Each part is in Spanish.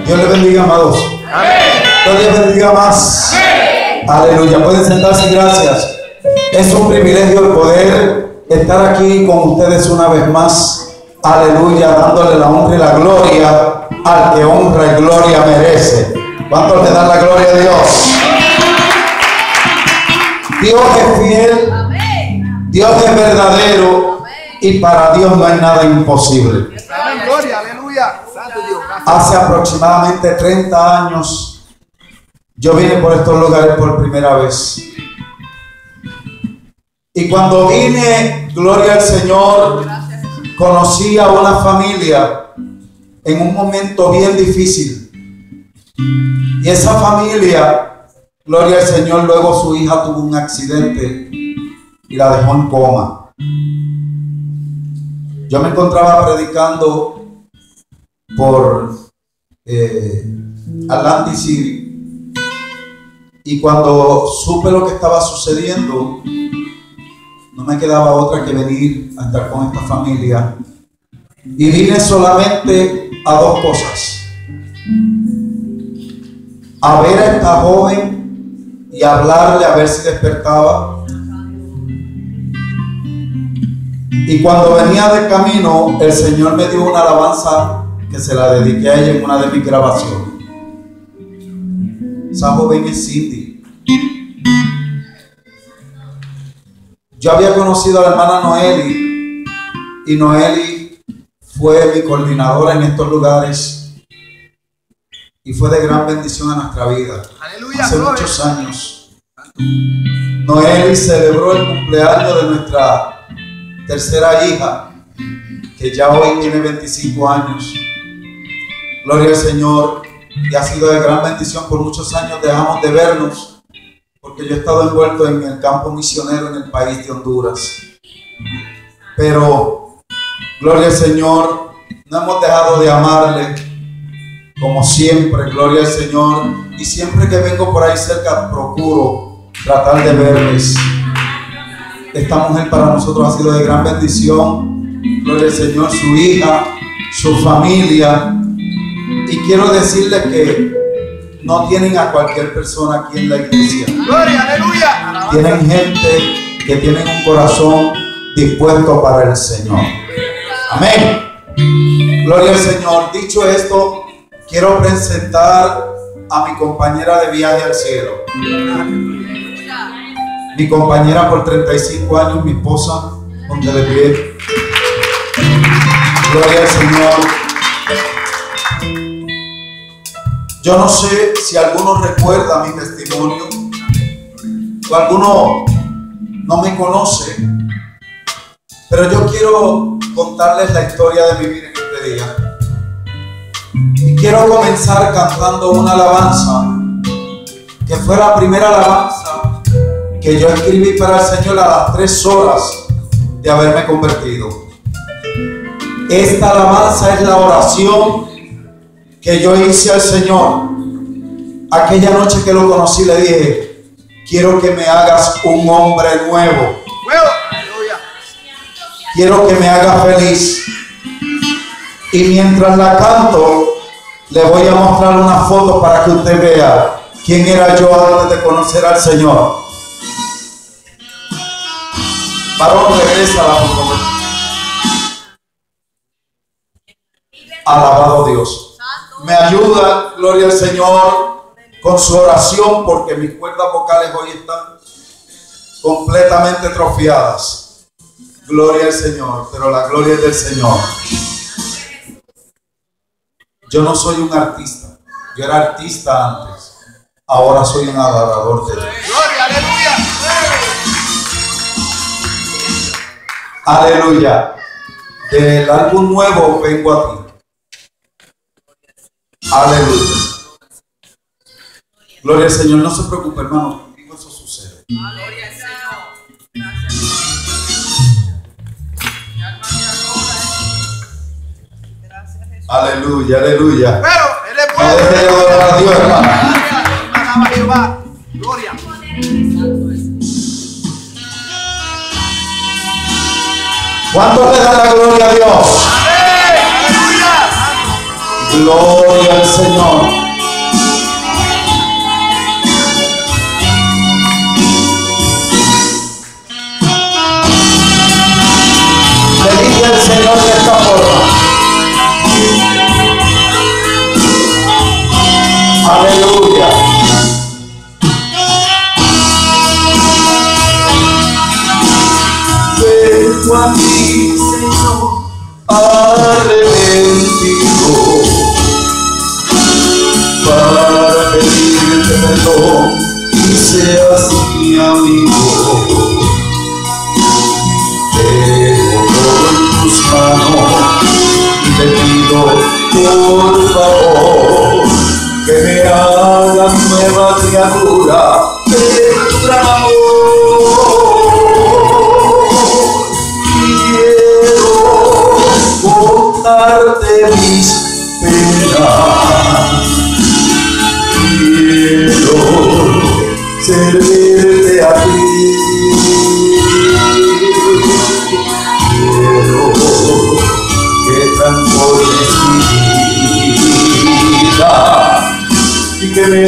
Dios les bendiga, amados. Amén. Dios les bendiga más. Amén. Aleluya. Pueden sentarse, gracias. Es un privilegio el poder estar aquí con ustedes una vez más. Aleluya, dándole la honra y la gloria al que honra y gloria merece. ¿Cuántos le dan la gloria a Dios? Dios es fiel. Dios es verdadero. Y para Dios no hay nada imposible. Amén. Gloria, aleluya. Santo Dios. Hace aproximadamente 30 años yo vine por estos lugares por primera vez. Y cuando vine, gloria al Señor, conocí a una familia en un momento bien difícil. Y esa familia, gloria al Señor, luego su hija tuvo un accidente y la dejó en coma. Yo me encontraba predicando por Atlantic City. Y cuando supe lo que estaba sucediendo, no me quedaba otra que venir a estar con esta familia. Y vine solamente a dos cosas: a ver a esta joven y hablarle a ver si despertaba. Y cuando venía de camino, el Señor me dio una alabanza que se la dediqué a ella en una de mis grabaciones. Esa joven es Cindy. Yo había conocido a la hermana Noeli, y Noeli fue mi coordinadora en estos lugares y fue de gran bendición a nuestra vida. Aleluya. Hace muchos años Noeli celebró el cumpleaños de nuestra tercera hija, que ya hoy tiene 25 años. Gloria al Señor. Y ha sido de gran bendición. Por muchos años dejamos de vernos porque yo he estado envuelto en el campo misionero en el país de Honduras. Pero, gloria al Señor, no hemos dejado de amarle como siempre. Gloria al Señor. Y siempre que vengo por ahí cerca procuro tratar de verles. Esta mujer para nosotros ha sido de gran bendición. Gloria al Señor, su hija, su familia. Y quiero decirles que no tienen a cualquier persona aquí en la iglesia. Gloria, aleluya. Tienen gente que tienen un corazón dispuesto para el Señor. Amén. Gloria al Señor. Dicho esto, quiero presentar a mi compañera de viaje al cielo. Mi compañera por 35 años, mi esposa, ponte de pie. Gloria al Señor. Yo no sé si alguno recuerda mi testimonio o alguno no me conoce, pero yo quiero contarles la historia de mi vida en este día. Y quiero comenzar cantando una alabanza que fue la primera alabanza que yo escribí para el Señor a las 3 horas de haberme convertido. Esta alabanza es la oración que yo hice al Señor. Aquella noche que lo conocí le dije: quiero que me hagas un hombre nuevo. Quiero que me haga feliz. Y mientras la canto, le voy a mostrar una foto para que usted vea quién era yo antes de conocer al Señor. Varón, regresa a la foto. Alabado Dios. Me ayuda, gloria al Señor, con su oración, porque mis cuerdas vocales hoy están completamente atrofiadas. Gloria al Señor, pero la gloria es del Señor. Yo no soy un artista. Yo era artista antes. Ahora soy un adorador de Dios. Gloria, aleluya. Aleluya. Del álbum nuevo vengo a ti. Aleluya. Gloria al Señor. No se preocupe, hermano. Conmigo eso sucede. Gloria al Señor. Gracias. Aleluya, aleluya. Pero Él es No bueno. deje de adorar a Dios, hermano. Alaba a Jehová. Gloria. ¿Cuántos le dan la gloria a Dios? Amén. Aleluya. Gloria al Señor. Le dije al Señor de esta forma: aleluya. Vengo a ti, Señor, arrepentido, para pedirte perdón y seas mi amigo. Dejo todo en tus manos y te pido, por favor, que me hagas nueva criatura de tu gran amor. Quiero contarte mis penas, quiero servirte a ti, quiero que transformes mi vida y que me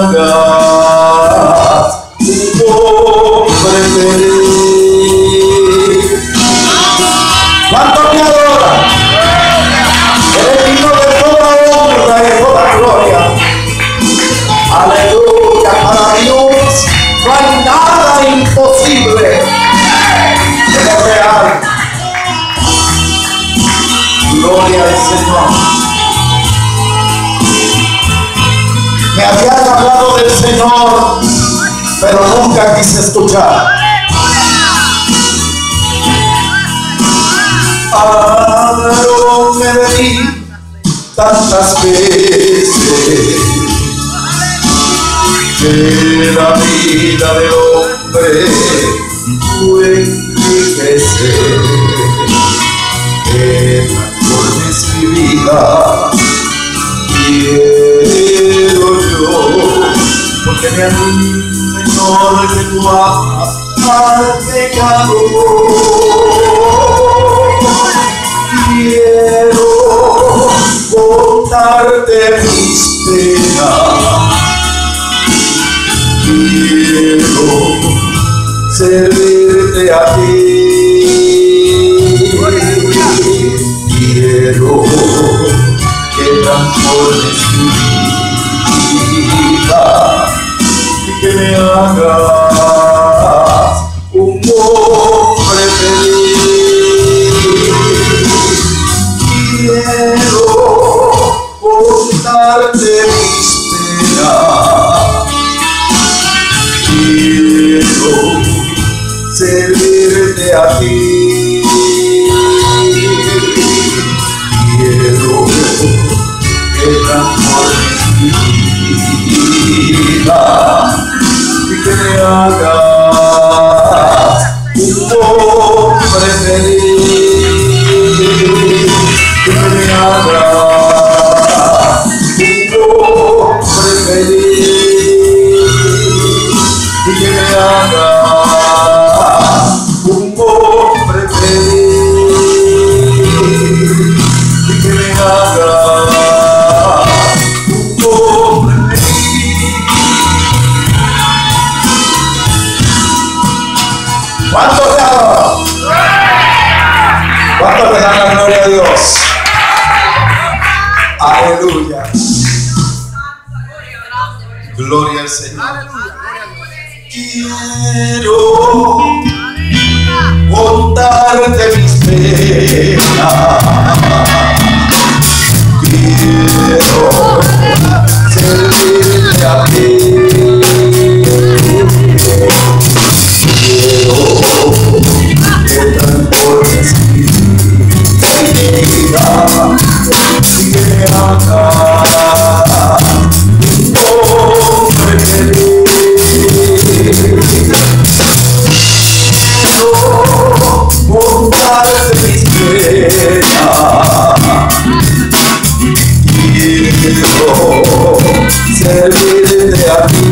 hagas un hombre feliz. ¿Cuánto me adoran? Eres digno de toda honra y de toda gloria. Aleluya. Para Dios no hay nada imposible. Es real. Gloria al Señor. Me habían hablado del Señor, pero nunca quise escuchar. Hablaronme de mí tantas veces, que la vida del hombre tú enriqueces, que transformes mi vida. Quiero yo, porque me han dicho, Señor, que tú amas al pecador. Quiero contarte mis penas, quiero servirte a ti, quiero que transformes mi vida y que me hagas un hombre feliz. Quiero contarte mis penas, quiero servirte a ti, quiero que transformes mi vida y que me hagas un hombre feliz, que me hagas un hombre feliz y que me hagas un hombre feliz y que me hagas un hombre feliz. ¿Cuánto le adoran? ¿Cuánto le dan la gloria a Dios? Aleluya. Gloria al Señor. Quiero contarte mis penas, quiero servirte a ti, quiero que transformes mi vida y que me hagas un hombre feliz. Quiero contarte mis penas, quiero servirte a ti,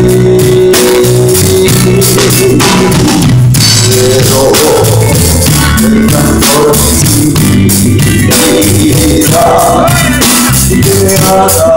quiero que transformes mi vida y que me haga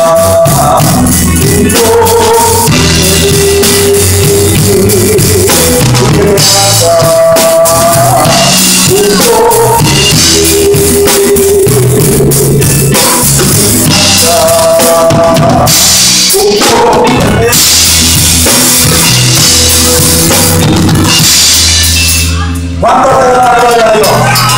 ¿cuánto le da la gloria a Dios?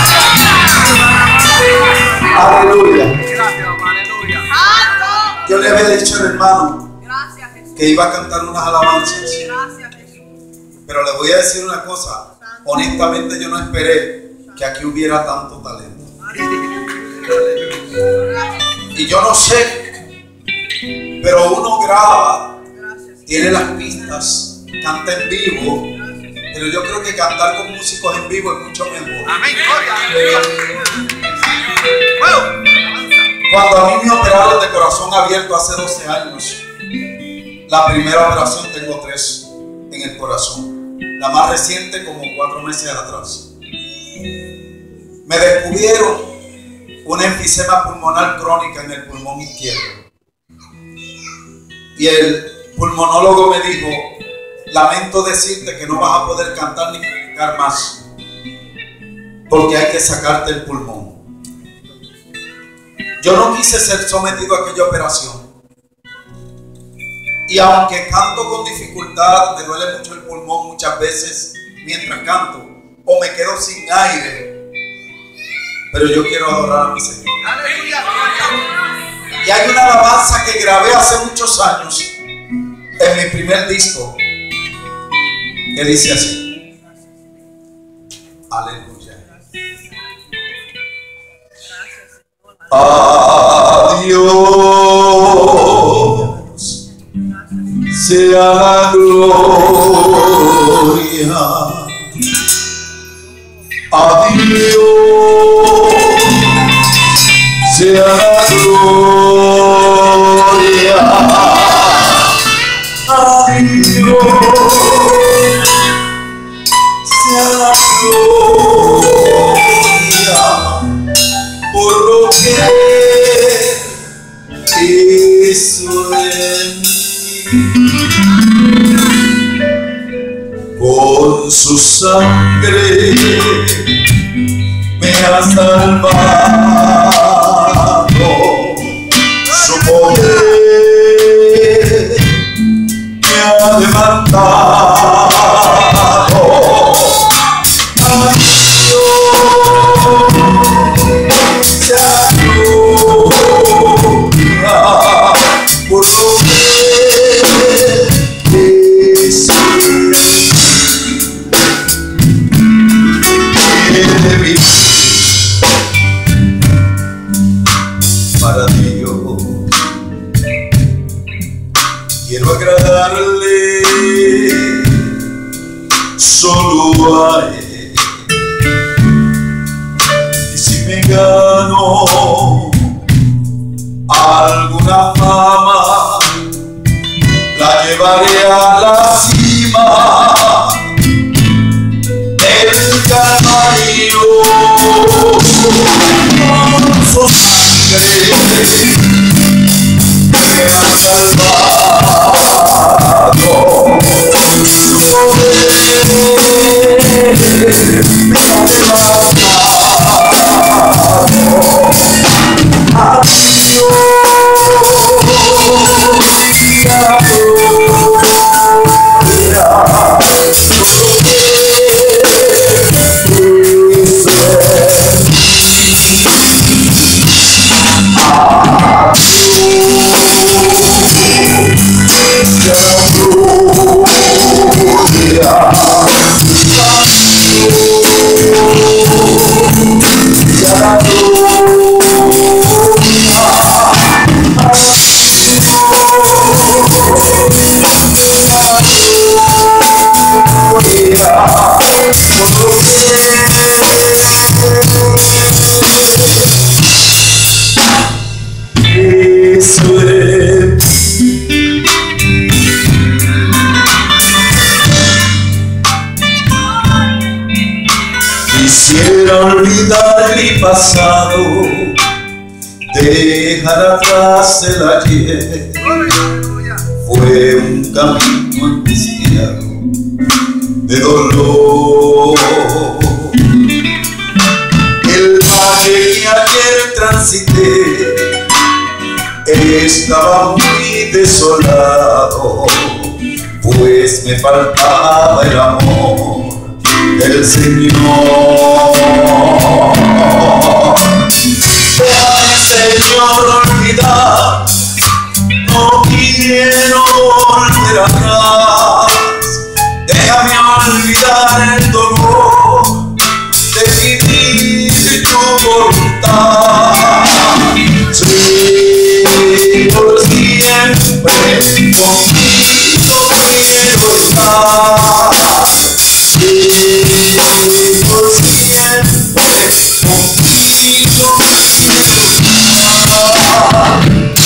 Aleluya. Aleluya. Yo le había dicho al hermano Gracias, Jesús. que iba a cantar unas alabanzas, Gracias, Jesús. pero le voy a decir una cosa. Honestamente, yo no esperé que aquí hubiera tanto talento. Y yo no sé, pero uno graba, tiene las pistas, canta en vivo, pero yo creo que cantar con músicos en vivo es mucho mejor. Amén. Gloria. Cuando a mí me operaron de corazón abierto hace 12 años, la primera operación tengo 3 en el corazón, la más reciente como 4 meses atrás. Me descubrieron una enfisema pulmonar crónica en el pulmón izquierdo. Y el pulmonólogo me dijo: lamento decirte que no vas a poder cantar ni predicar más, porque hay que sacarte el pulmón. Yo no quise ser sometido a aquella operación. Y aunque canto con dificultad, me duele mucho el pulmón muchas veces mientras canto, o me quedo sin aire, pero yo quiero adorar a mi Señor. Aleluya. Y hay una alabanza que grabé hace muchos años en mi primer disco, que dice así: aleluya. Adiós sea la gloria. Adiós sea la gloria. Adiós sea la gloria por lo que hizo en mí. Con su sangre me ha salvado, su poder me ha levantado. Por lo que es para Dios, quiero agradarle solo a Él. Y si me gano alguna fama, la llevaré a la cima del Calvario. Con su sangre me ha salvado, su poder me ha levantado. Adiós. Quisiera olvidar mi pasado Dejar atrás el ayer fue un camino angustiado de dolor. El valle que ayer transité estaba muy desolado, pues me faltaba el amor del Señor. Déjame, Señor, olvidar, no quiero volver atrás. Déjame olvidar el dolor de vivir tu voluntad. Sí, por siempre contigo quiero estar. Sí, por siempre contigo quiero estar.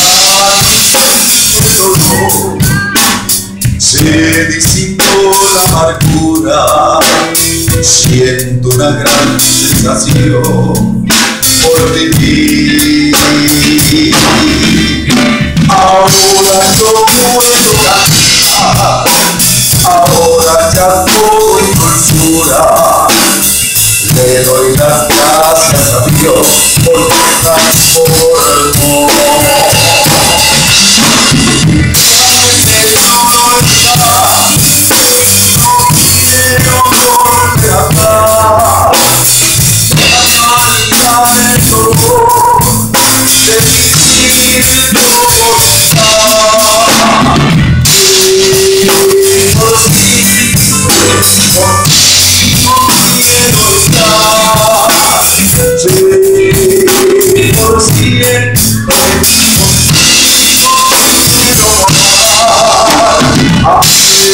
El dolor se disipó la amargura, siento una gran sensación por vivir. Ahora yo puedo cantar, ahora ya doy dulzura. Le doy las gracias a Dios por me transformó. Señor, no quiero volver atrás. Déjame olvidar el dolor de vivir tu voluntad. Y por siempre contigo quiero estar. Sí, por siempre contigo quiero morar.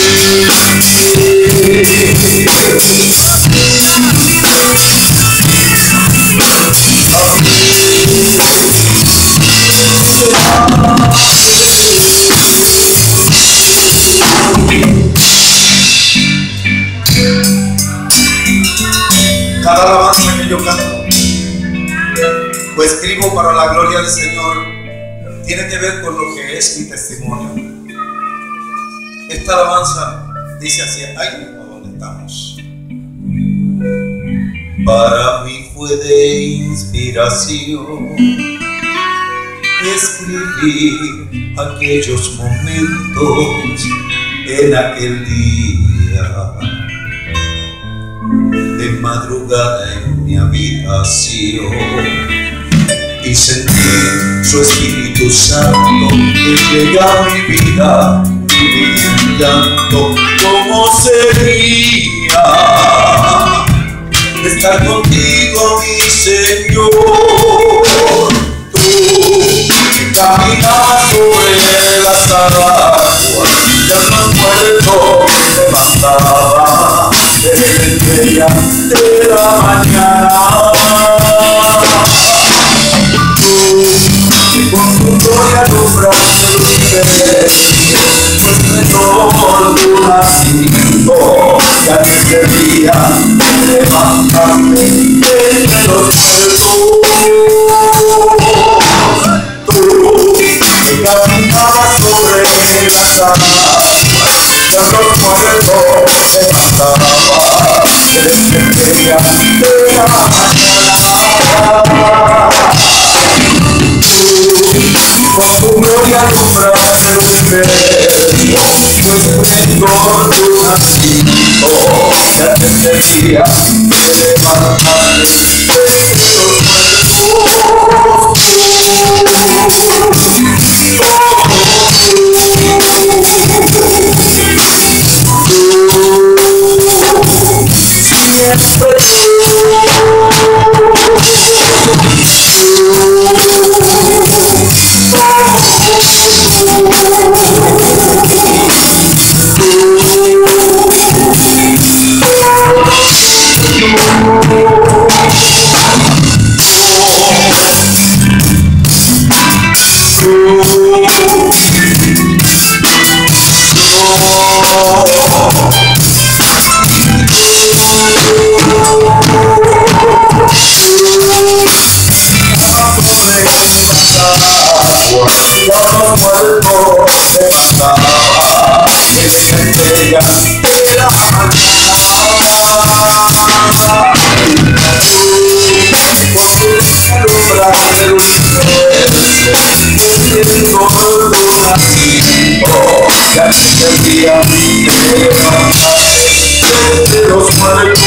Cada alabanza que yo canto o escribo para la gloria del Señor tiene que ver con lo que es mi testimonio. Esta alabanza dice así, ahí mismo donde estamos. Para mí fue de inspiración escribir aquellos momentos en aquel día de madrugada en mi habitación y sentir su Espíritu Santo que llega a mi vida y mi llanto. ¿Cómo sería estar contigo, mi Señor? Tú que caminas sobre las aguas, ya no muerto me levantaba de la estrella de la mañana. Tú que con tu gloria alumbras el universo, pues menor tu nacimiento, y a este día me levantaste entre los muertos. Tú que caminabas sobre las aguas, ya los muertos se levantaba de la estrella de la mañana. Tú con tu gloria alumbras el universo, pues esplendor tu nacimiento, ya este día te levantaste entre los muertos. levantaba en la estrella de la mañana. Con tu alumbrar el universo, teniendo tu nacimiento, y así el día de levantarse de los muertos.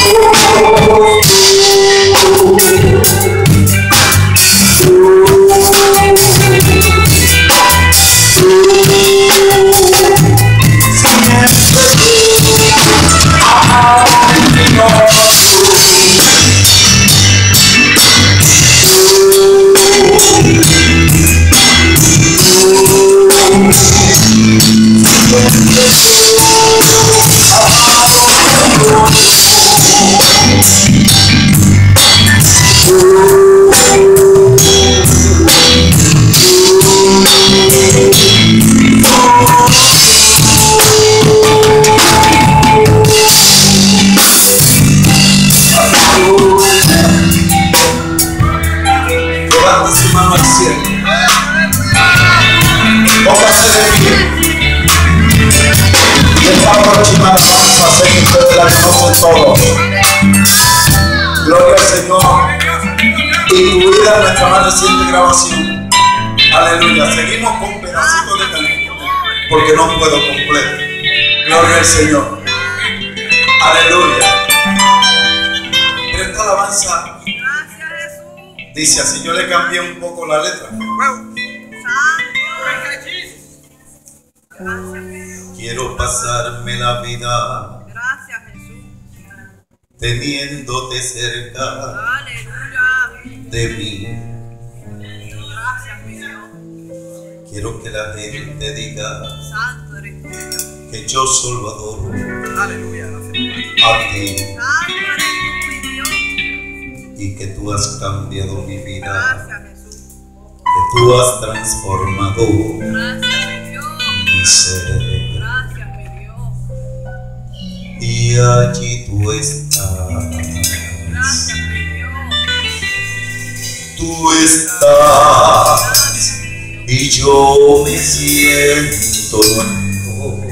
Todo. Gloria al Señor. Incluida nuestra más reciente grabación. Aleluya. Seguimos con pedacitos de canción porque no puedo completo. Gloria al Señor. Aleluya. Pero esta alabanza dice así. Yo le cambié un poco la letra. Quiero pasarme la vida teniéndote cerca. Aleluya. De mí. Gracias, mi Dios. Quiero que la gente diga Santo eres tú, que yo solo adoro. Aleluya. A ti. Santo eres tú, mi Dios. Y que tú has cambiado mi vida. Gracias, Jesús. Que tú has transformado. Gracias, mi Dios. Mi ser. Gracias, mi Dios. Y allí tú estás. Gracias, mi Dios. Tú estás y yo me siento nuevo.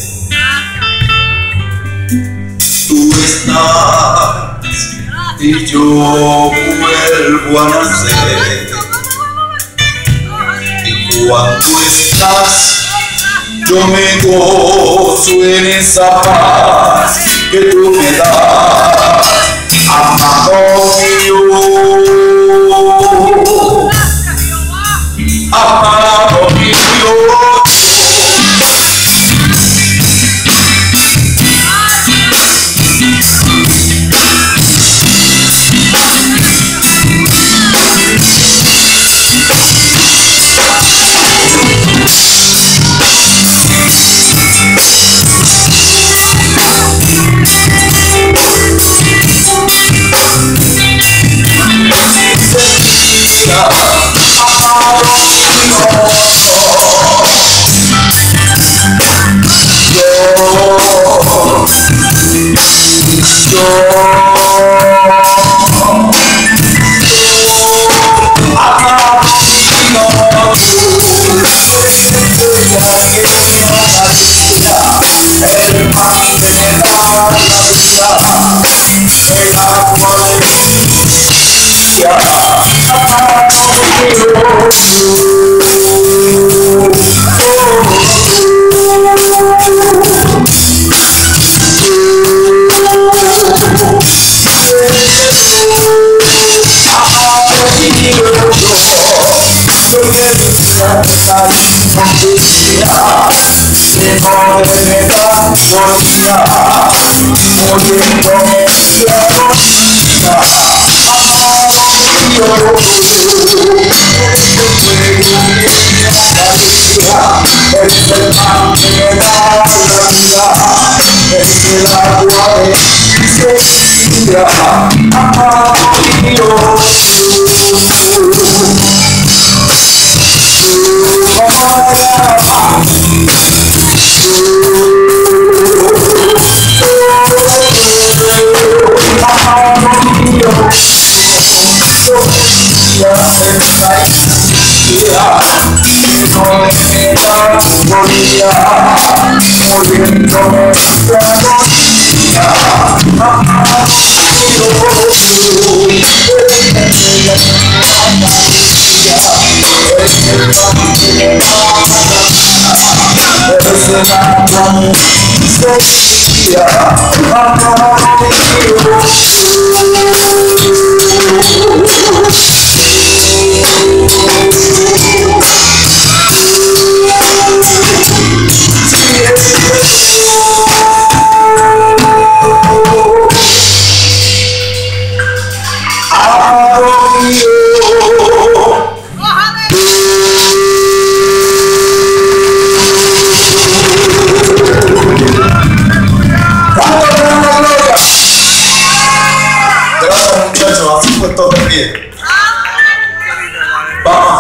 Tú estás y yo vuelvo a nacer. Y cuando estás, yo me gozo en esa paz que tú me das, amado mío, amado mío.